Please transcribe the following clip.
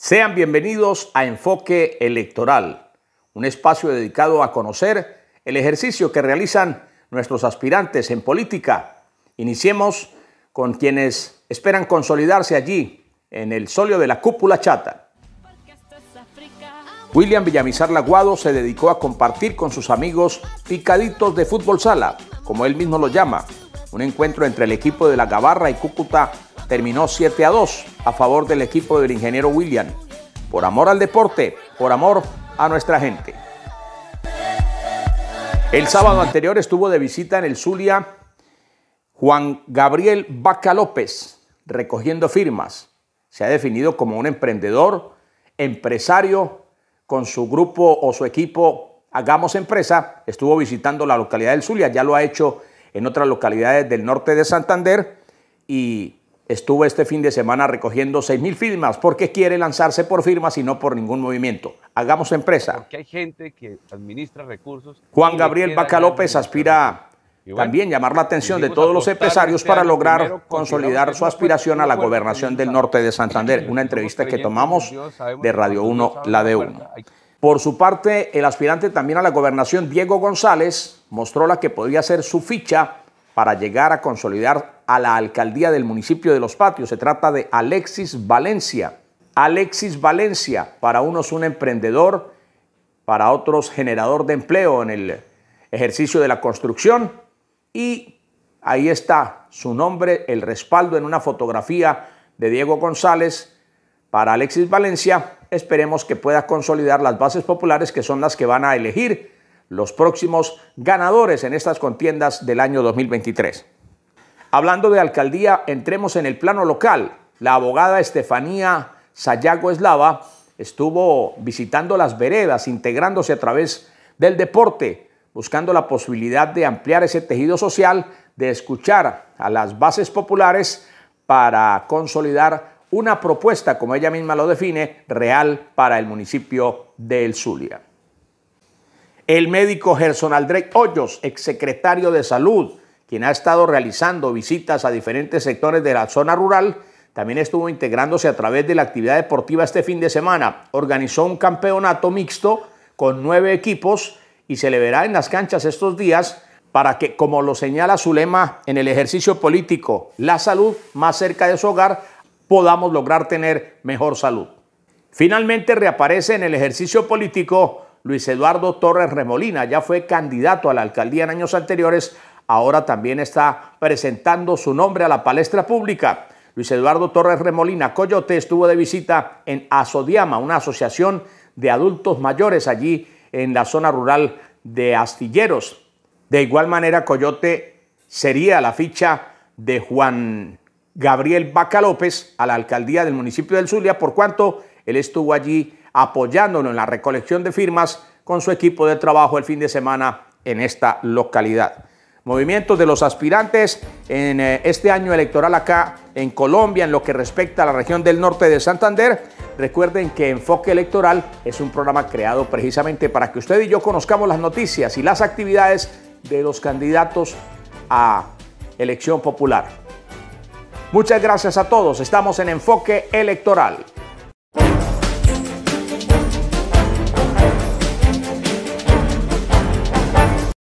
Sean bienvenidos a Enfoque Electoral, un espacio dedicado a conocer el ejercicio que realizan nuestros aspirantes en política. Iniciemos con quienes esperan consolidarse allí, en el solio de la cúpula chata. William Villamizar Laguado se dedicó a compartir con sus amigos picaditos de fútbol sala, como él mismo lo llama. Un encuentro entre el equipo de La Gabarra y Cúcuta terminó 7-2 a favor del equipo del ingeniero William. Por amor al deporte, por amor a nuestra gente. El sábado anterior estuvo de visita en el Zulia Juan Gabriel Vaca López, recogiendo firmas. Se ha definido como un emprendedor, empresario, con su grupo o su equipo Hagamos Empresa. Estuvo visitando la localidad del Zulia, ya lo ha hecho en otras localidades del norte de Santander y estuvo este fin de semana recogiendo 6.000 firmas porque quiere lanzarse por firmas y no por ningún movimiento. Hagamos Empresa. Porque hay gente que administra recursos. Juan Gabriel Vaca López aspira también llamar la atención de todos los empresarios para lograr consolidar su aspiración a la gobernación del norte de Santander. Una entrevista que tomamos de Radio 1, la de 1. Por su parte, el aspirante también a la gobernación, Diego González, mostró la que podría ser su ficha para llegar a consolidar a la alcaldía del municipio de Los Patios. Se trata de Alexis Valencia. Alexis Valencia, para unos un emprendedor, para otros generador de empleo en el ejercicio de la construcción. Y ahí está su nombre, el respaldo en una fotografía de Diego González para Alexis Valencia. Esperemos que pueda consolidar las bases populares que son las que van a elegir los próximos ganadores en estas contiendas del año 2023. Hablando de alcaldía, entremos en el plano local. La abogada Estefanía Sayago Eslava estuvo visitando las veredas, integrándose a través del deporte, buscando la posibilidad de ampliar ese tejido social, de escuchar a las bases populares para consolidar una propuesta, como ella misma lo define, real para el municipio de El Zulia. El médico Gerson Aldrey Hoyos, exsecretario de Salud, quien ha estado realizando visitas a diferentes sectores de la zona rural, también estuvo integrándose a través de la actividad deportiva este fin de semana. Organizó un campeonato mixto con 9 equipos y se le verá en las canchas estos días para que, como lo señala su lema en el ejercicio político, la salud más cerca de su hogar, podamos lograr tener mejor salud. Finalmente reaparece en el ejercicio político Luis Eduardo Torres Remolina. Ya fue candidato a la alcaldía en años anteriores, ahora también está presentando su nombre a la palestra pública. Luis Eduardo Torres Remolina Coyote estuvo de visita en Asodiama, una asociación de adultos mayores allí en la zona rural de Astilleros. De igual manera, Coyote sería la ficha de Juan Gabriel Vaca López a la alcaldía del municipio del Zulia, por cuanto él estuvo allí apoyándonos en la recolección de firmas con su equipo de trabajo el fin de semana en esta localidad. Movimientos de los aspirantes en este año electoral acá en Colombia, en lo que respecta a la región del norte de Santander. Recuerden que Enfoque Electoral es un programa creado precisamente para que usted y yo conozcamos las noticias y las actividades de los candidatos a elección popular. Muchas gracias a todos. Estamos en Enfoque Electoral.